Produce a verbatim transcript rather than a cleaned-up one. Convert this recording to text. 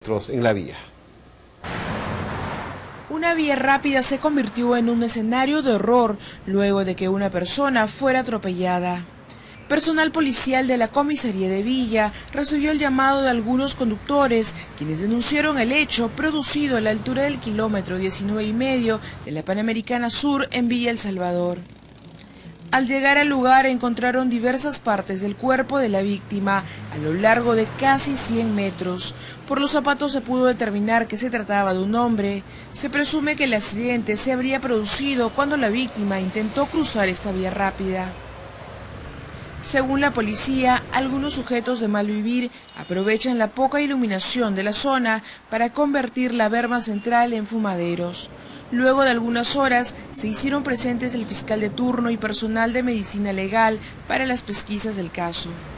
en la vía. Una vía rápida se convirtió en un escenario de horror luego de que una persona fuera atropellada. Personal policial de la comisaría de Villa recibió el llamado de algunos conductores, quienes denunciaron el hecho producido a la altura del kilómetro diecinueve y medio de la Panamericana Sur en Villa El Salvador. Al llegar al lugar encontraron diversas partes del cuerpo de la víctima a lo largo de casi cien metros. Por los zapatos se pudo determinar que se trataba de un hombre. Se presume que el accidente se habría producido cuando la víctima intentó cruzar esta vía rápida. Según la policía, algunos sujetos de mal vivir aprovechan la poca iluminación de la zona para convertir la berma central en fumaderos. Luego de algunas horas se hicieron presentes el fiscal de turno y personal de medicina legal para las pesquisas del caso.